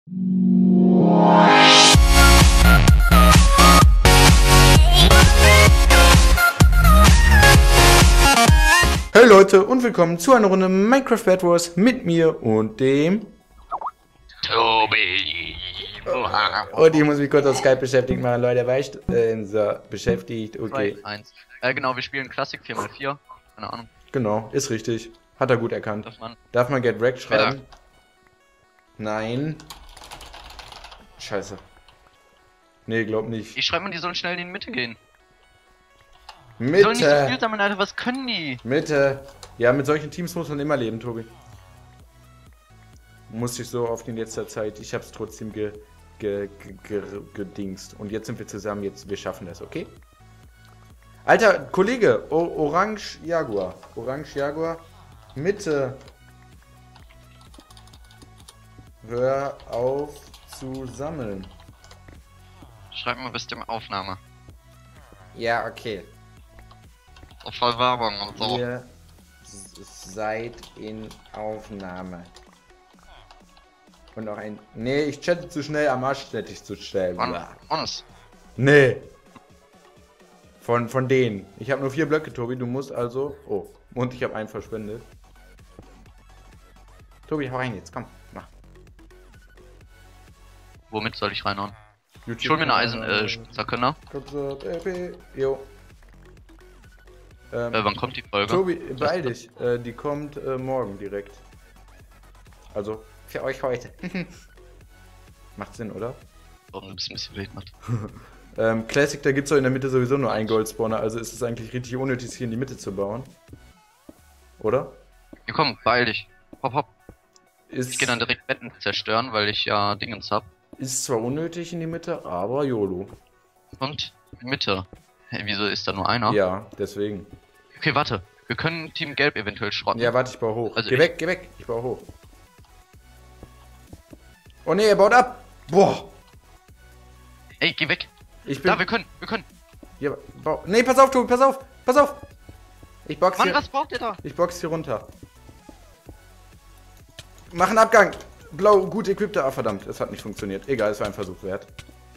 Hey Leute und willkommen zu einer Runde Minecraft Bed Wars mit mir und dem Tobi. Und ich muss mich kurz auf Skype beschäftigt machen, Leute, weißt so, beschäftigt, okay. 1. Genau, wir spielen Klassik 4x4. Keine Ahnung. Genau, ist richtig. Hat er gut erkannt. Darf man Get Wrecked schreiben? Ja. Nein. Scheiße. Nee, glaub nicht. Ich schreibe mal, die sollen schnell in die Mitte gehen. Mitte. Die sollen nicht so viel sammeln, Alter, was können die? Mitte. Ja, mit solchen Teams muss man immer leben, Tobi. Musste ich so oft in letzter Zeit. Ich hab's trotzdem gedingst. Und jetzt sind wir zusammen, wir schaffen das, okay? Alter, Kollege, Orange Jaguar. Orange Jaguar. Mitte. Hör auf zu sammeln. Schreib mal bis zur Aufnahme. Ja, okay. Auf voll Werbung und so. Ihr seid in Aufnahme. Und noch ein... Nee, ich chatte zu schnell, am Arsch chatte ich zu schnell. Uns. Nee. Von denen. Ich habe nur 4 Blöcke, Tobi. Du musst also... Oh. Und ich habe einen verschwendet. Tobi, hau rein jetzt. Komm, mach. Womit soll ich reinhauen? Ich hol mir eine Eisenspitzhacke, ne? Jo. Wann kommt die Folge? Tobi, beeil dich. Die kommt morgen direkt. Also, für euch heute. Macht Sinn, oder? Warum du bist ein bisschen wild macht. Classic, da gibt's doch in der Mitte sowieso nur einen Goldspawner, also ist es eigentlich richtig unnötig, hier in die Mitte zu bauen. Oder? Ja komm, beeil dich. Hopp, hopp. Ich geh dann direkt Betten zerstören, weil ich ja Dingens hab. Ist zwar unnötig in die Mitte, aber YOLO. Und Mitte. Hey, wieso ist da nur einer? Ja, deswegen. Okay, warte. Wir können Team Gelb eventuell schrotten. Ja, warte, ich baue hoch. Also geh weg, ich baue hoch. Oh ne, er baut ab. Boah. Ey, geh weg. Ich bin... Da, wir können. Ja, nee, pass auf, Tobi, pass auf. Ich box Mann, hier... was braucht ihr da? Ich box hier runter. Mach einen Abgang. Blau, gut equippter. Ah, verdammt, es hat nicht funktioniert. Egal, es war ein Versuch wert.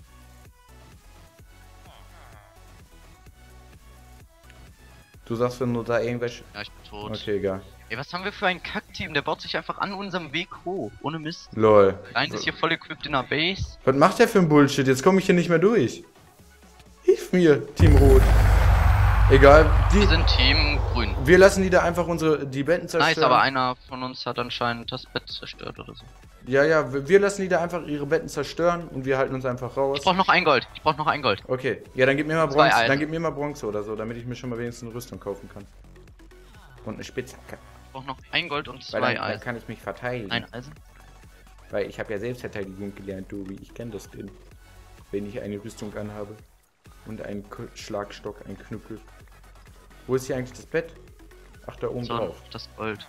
Du sagst, wenn du da irgendwelche... Ja, ich bin tot. Okay, egal. Ey, was haben wir für ein Kackteam? Der baut sich einfach an unserem Weg hoch. Ohne Mist. Lol. Eins ist hier voll equipped in der Base. Was macht der für ein Bullshit? Jetzt komme ich hier nicht mehr durch. Hilf mir, Team Rot. Egal. Wir sind Team Grün. Wir lassen die da einfach die Betten zerstören. Nice, aber einer von uns hat anscheinend das Bett zerstört oder so. Ja, wir lassen die da einfach ihre Betten zerstören und wir halten uns einfach raus. Ich brauch noch ein Gold. Okay. Ja, dann gib mir mal 2 Bronze. Eisen. Dann gib mir mal Bronze oder so, damit ich mir schon mal wenigstens eine Rüstung kaufen kann. Und eine Spitzhacke. Ich brauch noch ein Gold und 2 Weil dann Eisen. kann ich mich verteidigen. Ein Eisen? Weil ich habe ja Selbstverteidigung gelernt, Tobi. Ich kenne das denn. Wenn ich eine Rüstung anhabe. Und einen Schlagstock, einen Knüppel. Wo ist hier eigentlich das Bett? Ach, da oben So, drauf. das Gold.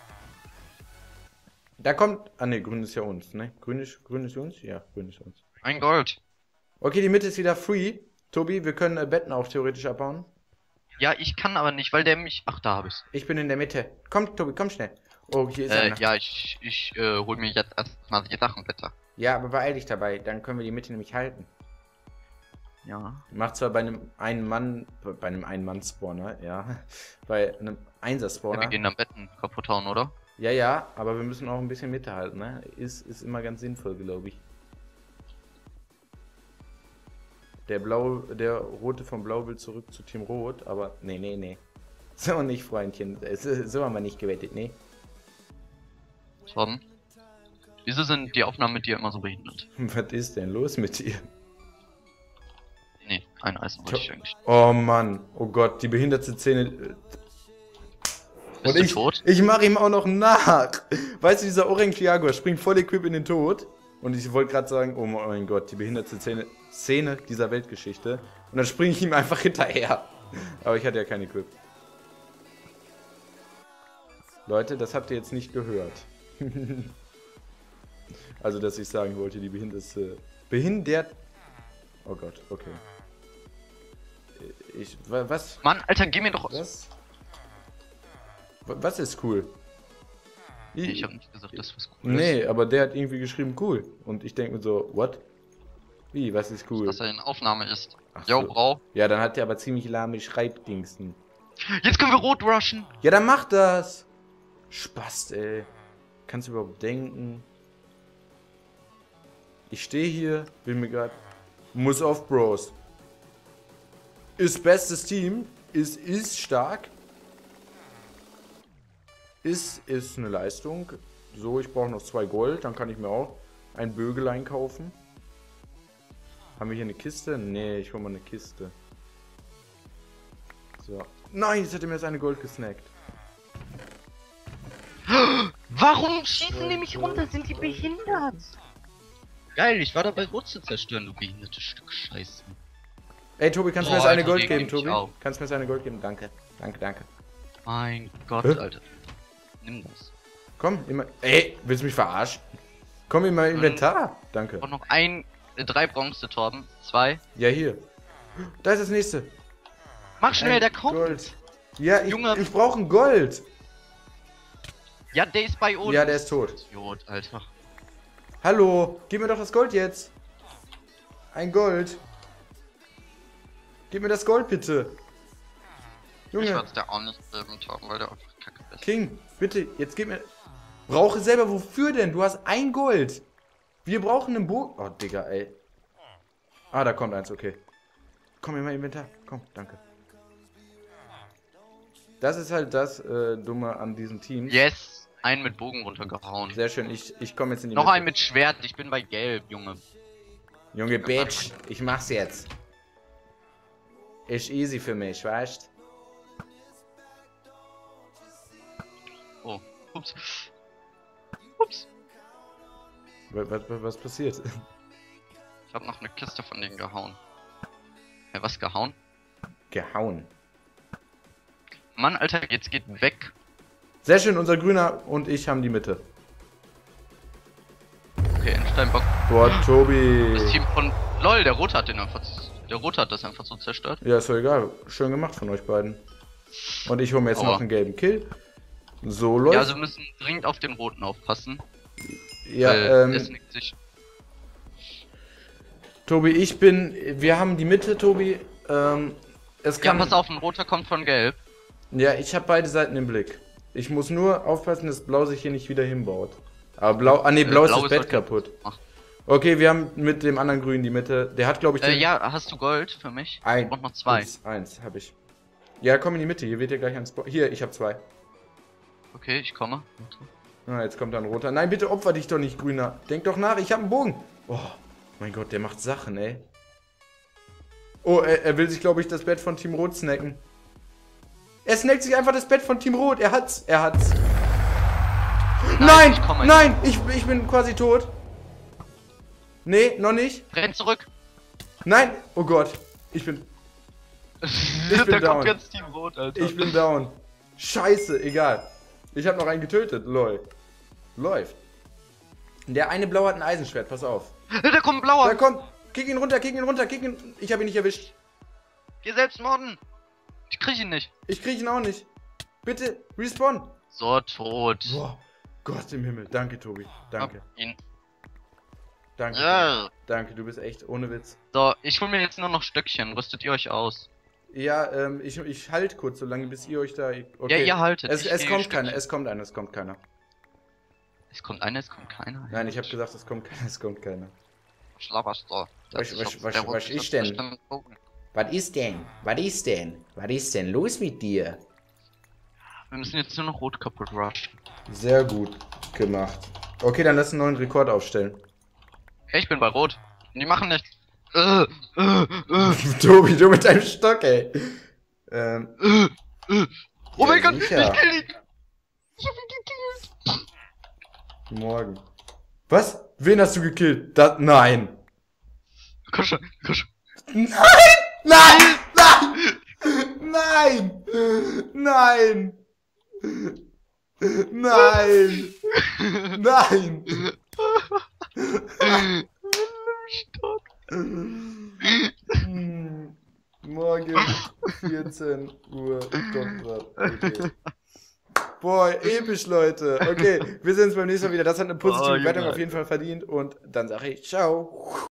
Da kommt... Ah ne, grün ist ja uns, ne? Grün ist uns? Ja, grün ist uns. Ein Gold. Okay, die Mitte ist wieder free. Tobi, wir können Betten auch theoretisch abbauen. Ja, ich kann aber nicht, weil der mich... Ach, da hab ich's. Ich bin in der Mitte. Komm, Tobi, komm schnell. Oh, hier ist einer. Ja, ich hol mir jetzt erstmal die Sachen, bitte. Ja, aber beeil dich dabei. Dann können wir die Mitte nämlich halten. Ja. Macht zwar bei einem Ein-Mann-Spawner, ja. Bei einem Einser-Spawner. Ja, wir gehen dann Betten kaputt hauen, oder? Ja, aber wir müssen auch ein bisschen Mitte halten, ne? Ist immer ganz sinnvoll, glaube ich. Der Rote vom Blau will zurück zu Team Rot, aber nee. So nicht, Freundchen. So haben wir nicht gewettet, nee. Sorgen. Wieso sind die Aufnahmen mit dir immer so behindert? Was ist denn los mit dir? Nee, ein Eisen wollte ich eigentlich. Oh Mann, oh Gott, die behinderte Szene. Bist du tot? Ich mache ihm auch noch nach. Weißt du, dieser Orange Jaguar springt voll equip in den Tod. Und ich wollte gerade sagen, oh mein Gott, die behinderte Szene dieser Weltgeschichte. Und dann springe ich ihm einfach hinterher. Aber ich hatte ja kein Equip. Leute, das habt ihr jetzt nicht gehört. Also, dass ich sagen wollte, die behindert... Oh Gott, okay. Was? Mann, Alter, geh mir doch... Was ist cool? Nee, ich habe nicht gesagt, dass was cool ist. Nee, aber der hat irgendwie geschrieben cool. Und ich denke mir so, what? Wie, was ist cool? Dass er in Aufnahme ist. Ach Jo, so. Brau. Ja, dann hat der aber ziemlich lahme Schreibdingsten. Jetzt können wir rot rushen. Ja, dann mach das! Spast, ey. Kannst du überhaupt denken? Ich stehe hier, bin mir gerade. Muss auf Bros. Ist bestes Team. Ist stark. Ist eine Leistung. So, ich brauche noch 2 Gold. Dann kann ich mir auch ein Bögelein kaufen. Haben wir hier eine Kiste? Nee, ich hole mal eine Kiste. So. Nein, jetzt hat er mir jetzt eine Gold gesnackt. Warum schießen die mich runter? Sind die behindert? Geil, ich war dabei rot zu zerstören, du behindertes Stück Scheiße. Ey, Tobi, kannst du mir Boah, jetzt eine Alter, Gold reg geben, mich Tobi? auf. Kannst du mir jetzt eine Gold geben? Danke. Danke. Mein Gott, Hä? Alter. Nimm das. Komm, immer. Ey, willst du mich verarschen? Komm in mein Inventar. Danke. Und noch 3 Bronze-Torben. 2. Ja, hier. Da ist das nächste. Mach schnell, Ein der kommt. Gold. Ja, Junge. ich brauche ein Gold. Ja, der ist bei uns. Ja, der ist tot. Idiot, Alter. Hallo, gib mir doch das Gold jetzt. Ein Gold. Gib mir das Gold bitte. Ich Junge, werde der auch nicht geben, Torben, weil der einfach kacke ist. King, bitte, jetzt gib mir... Brauche selber, wofür denn? Du hast ein Gold. Wir brauchen einen Bogen... Oh, Digga, ey. Ah, da kommt eins, okay. Komm in mein Inventar. Komm, danke. Das ist halt das Dumme an diesem Team. Yes! Einen mit Bogen runtergehauen. Sehr schön, ich komme jetzt in die Noch Mitte. einen mit Schwert, ich bin bei Gelb, Junge. Junge, Bitch, ich mach's jetzt. Ist easy für mich, weißt? Oh, ups. Ups. Was passiert? Ich hab noch eine Kiste von denen gehauen. Ja, was gehauen? Gehauen. Mann, Alter, jetzt geht weg. Sehr schön, unser Grüner und ich haben die Mitte. Okay, Endsteinbock. Boah, Tobi. Das Team von... LOL, der Rote hat den einfach... Der Rote hat das einfach so zerstört. Ja, ist doch egal. Schön gemacht von euch beiden. Und ich hole mir jetzt Aua. noch einen gelben Kill. So läuft. Ja, also wir müssen dringend auf den Roten aufpassen. Ja, weil es nickt sich. Tobi, wir haben die Mitte, Tobi. Es Ja, kann. pass auf, ein Roter kommt von Gelb. Ja, ich habe beide Seiten im Blick. Ich muss nur aufpassen, dass Blau sich hier nicht wieder hinbaut. Aber Blau. Ah, nee, Blau ist das Bett kaputt. Ach. Okay, wir haben mit dem anderen Grün die Mitte. Der hat, glaube ich, den. Ja, hast du Gold für mich? Ein. Und noch 2. Eins habe ich. Ja, komm in die Mitte. Hier wird ihr gleich ans. Hier, ich habe 2. Okay, ich komme. Ah, jetzt kommt da ein roter. Nein, bitte opfer dich doch nicht, Grüner. Denk doch nach, ich habe einen Bogen. Oh, mein Gott, der macht Sachen, ey. Oh, er will sich, glaube ich, das Bett von Team Rot snacken. Er snackt sich einfach das Bett von Team Rot. Er hat's. Nein, ich komme nein, ich bin quasi tot. Nee, noch nicht. Renn zurück! Nein, oh Gott. Ich bin bin Da down. kommt jetzt Team Rot, Alter. Ich bin down. Scheiße, egal. Ich habe noch einen getötet, lol. Läuft. Der eine Blau hat ein Eisenschwert, pass auf. Da kommt ein Blauer! Da kommt. Kick ihn runter. Ich habe ihn nicht erwischt. Geh selbst morden! Ich krieg ihn nicht. Ich kriege ihn auch nicht. Bitte, respawn. So, tot. Boah, Gott im Himmel. Danke, Tobi. Danke. Hab ihn. Danke. Ja. Danke, du bist echt ohne Witz. So, ich hol mir jetzt nur noch Stöckchen. Rüstet ihr euch aus? Ja, ich halt kurz so lange, bis ihr euch da. Okay. Ja, ihr haltet. Es Ich kommt gehe keiner, Stöckchen. es kommt einer, es kommt keiner. Es kommt einer, es kommt keiner. Nein, ich habe gesagt, es kommt keiner, es kommt keiner. Schlabberst du. Was ist denn? Was ist denn? Was ist denn los mit dir? Wir müssen jetzt nur noch Rot kaputt rushen. Sehr gut gemacht. Okay, dann lass einen neuen Rekord aufstellen. Hey, ich bin bei Rot. Und die machen nichts. Tobi, du mit deinem Stock, ey. Oh mein Gott, sicher. ich kill ihn! Ich hab ihn gekillt! Morgen. Was? Wen hast du gekillt? Nein. Komm schon, komm schon. Nein! Nein! Nein! Nein! Nein! Nein! Stock. Morgen 14 Uhr Stockbrand. Okay. Boah, episch, Leute. Okay, wir sehen uns beim nächsten Mal wieder. Das hat eine positive Oh, Bewertung Junge. auf jeden Fall verdient. Und dann sage ich ciao.